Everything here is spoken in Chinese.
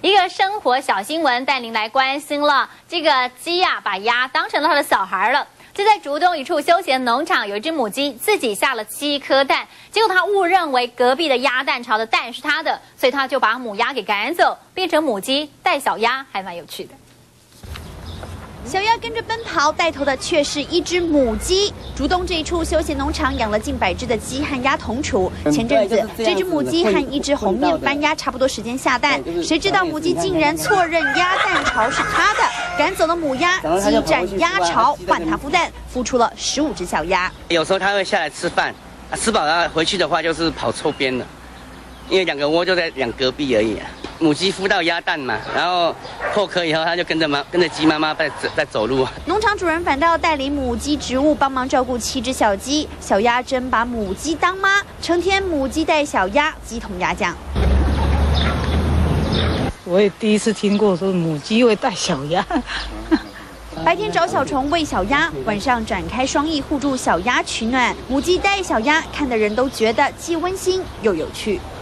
一个生活小新闻带您来关心了，这个鸡呀，把鸭当成了他的小孩了。就在竹东一处休闲农场，有一只母鸡自己下了7颗蛋，结果它误认为隔壁的鸭蛋巢的蛋是它的，所以它就把母鸭给赶走，变成母鸡带小鸭，还蛮有趣的。 小鸭跟着奔跑，带头的却是一只母鸡。竹东这一处休闲农场养了近100只的鸡和鸭同处。前阵子，这只母鸡和一只红面斑鸭差不多时间下蛋，谁知道母鸡竟然错认鸭蛋巢是它的，赶走了母鸭，鸡占鸭巢，换它孵蛋，孵出了15只小鸭。 有时候它会下来吃饭，吃饱了回去的话就是跑错边了，因为2个窝就在养隔壁而已。 母鸡孵到鸭蛋嘛，然后破壳以后，它就跟着鸡妈妈在走路。 农场主人反倒带领母鸡植物帮忙照顾7只小鸡，小鸭真把母鸡当妈，成天母鸡带小鸭，鸡同鸭讲。 我也第一次听过说母鸡会带小鸭。 白天找小虫喂小鸭，晚上展开双翼护住小鸭取暖。母鸡带小鸭，看的人都觉得既温馨又有趣。